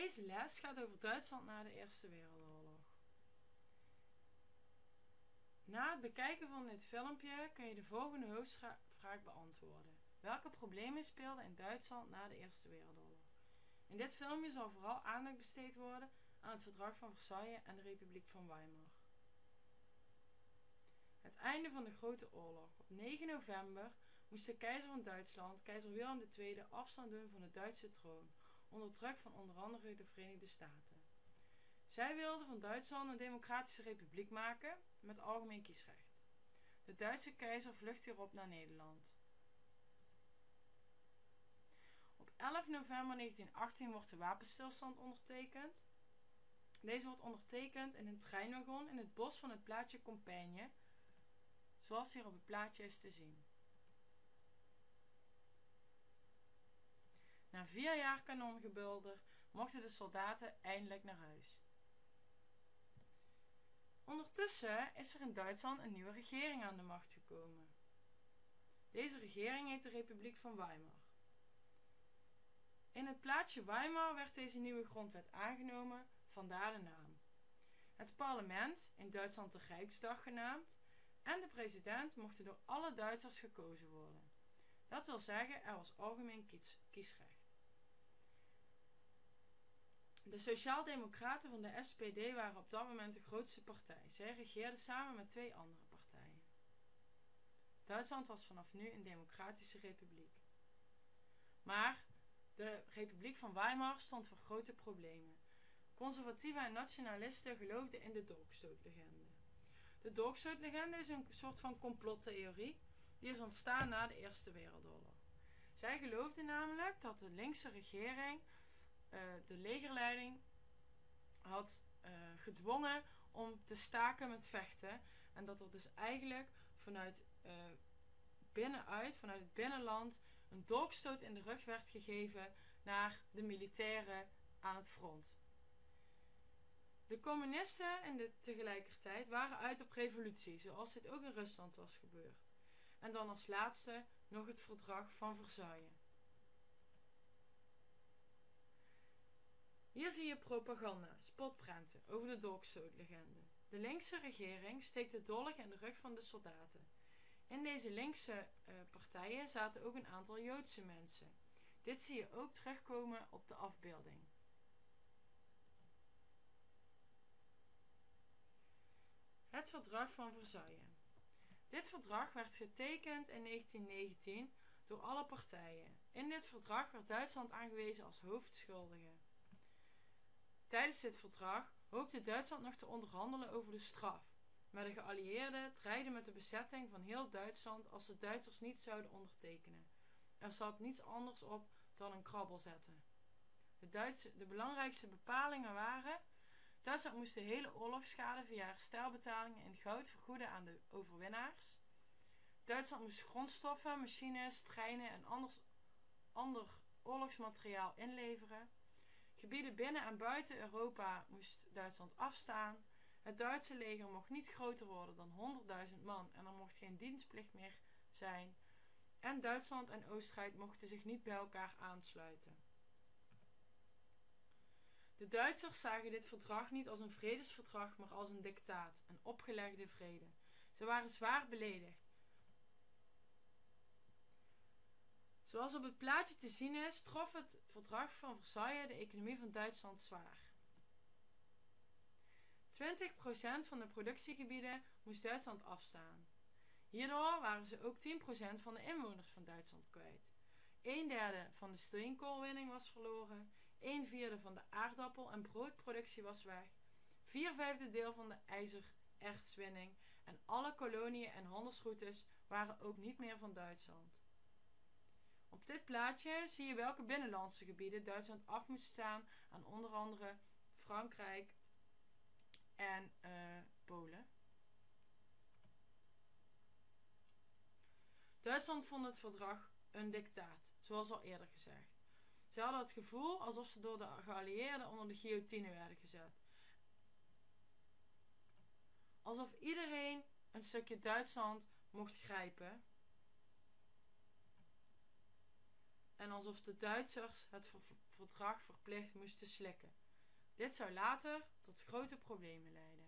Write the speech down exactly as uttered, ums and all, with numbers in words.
Deze les gaat over Duitsland na de Eerste Wereldoorlog. Na het bekijken van dit filmpje kun je de volgende hoofdvraag beantwoorden. Welke problemen speelden in Duitsland na de Eerste Wereldoorlog? In dit filmpje zal vooral aandacht besteed worden aan het Verdrag van Versailles en de Republiek van Weimar. Het einde van de Grote Oorlog. Op negen november moest de keizer van Duitsland, keizer Willem de Tweede, afstand doen van de Duitse troon, onder druk van onder andere de Verenigde Staten. Zij wilden van Duitsland een democratische republiek maken met algemeen kiesrecht. De Duitse keizer vlucht hierop naar Nederland. Op elf november negentienachttien wordt de wapenstilstand ondertekend. Deze wordt ondertekend in een treinwagon in het bos van het plaatsje Compiègne, zoals hier op het plaatje is te zien. Na vier jaar kanongebulder mochten de soldaten eindelijk naar huis. Ondertussen is er in Duitsland een nieuwe regering aan de macht gekomen. Deze regering heet de Republiek van Weimar. In het plaatsje Weimar werd deze nieuwe grondwet aangenomen, vandaar de naam. Het parlement, in Duitsland de Rijksdag genaamd, en de president mochten door alle Duitsers gekozen worden. Dat wil zeggen, er was algemeen kies kiesrecht. De Sociaaldemocraten van de S P D waren op dat moment de grootste partij. Zij regeerden samen met twee andere partijen. Duitsland was vanaf nu een democratische republiek. Maar de Republiek van Weimar stond voor grote problemen. Conservatieven en nationalisten geloofden in de dolkstootlegende. De dolkstootlegende is een soort van complottheorie die is ontstaan na de Eerste Wereldoorlog. Zij geloofden namelijk dat de linkse regering uh, de legerleiding had uh, gedwongen om te staken met vechten en dat er dus eigenlijk vanuit uh, binnenuit, vanuit het binnenland, een dolkstoot in de rug werd gegeven naar de militairen aan het front. De communisten in de tegelijkertijd waren uit op revolutie, zoals dit ook in Rusland was gebeurd. En dan als laatste nog het Verdrag van Versailles. Hier zie je propaganda, spotprenten over de dolkstootlegende. De linkse regering steekt de dolk in de rug van de soldaten. In deze linkse uh, partijen zaten ook een aantal Joodse mensen. Dit zie je ook terugkomen op de afbeelding. Het Verdrag van Versailles. Dit verdrag werd getekend in negentien negentien door alle partijen. In dit verdrag werd Duitsland aangewezen als hoofdschuldige. Tijdens dit verdrag hoopte Duitsland nog te onderhandelen over de straf, maar de geallieerden dreigden met de bezetting van heel Duitsland als de Duitsers niet zouden ondertekenen. Er zat niets anders op dan een krabbel zetten. De, Duitse, de belangrijkste bepalingen waren: Duitsland moest de hele oorlogsschade via herstelbetalingen in goud vergoeden aan de overwinnaars. Duitsland moest grondstoffen, machines, treinen en anders, ander oorlogsmateriaal inleveren. Gebieden binnen en buiten Europa moest Duitsland afstaan. Het Duitse leger mocht niet groter worden dan honderdduizend man en er mocht geen dienstplicht meer zijn. En Duitsland en Oostenrijk mochten zich niet bij elkaar aansluiten. De Duitsers zagen dit verdrag niet als een vredesverdrag, maar als een dictaat, een opgelegde vrede. Ze waren zwaar beledigd. Zoals op het plaatje te zien is, trof het Verdrag van Versailles de economie van Duitsland zwaar. twintig procent van de productiegebieden moest Duitsland afstaan. Hierdoor waren ze ook tien procent van de inwoners van Duitsland kwijt. Een derde van de steenkoolwinning was verloren, een vierde van de aardappel- en broodproductie was weg, vier vijfde deel van de ijzerertswinning en alle koloniën en handelsroutes waren ook niet meer van Duitsland. Op dit plaatje zie je welke binnenlandse gebieden Duitsland af moest staan aan onder andere Frankrijk en uh, Polen. Duitsland vond het verdrag een dictaat, zoals al eerder gezegd. Ze hadden het gevoel alsof ze door de geallieerden onder de guillotine werden gezet. Alsof iedereen een stukje Duitsland mocht grijpen. en alsof de Duitsers het ver- verdrag verplicht moesten slikken. Dit zou later tot grote problemen leiden.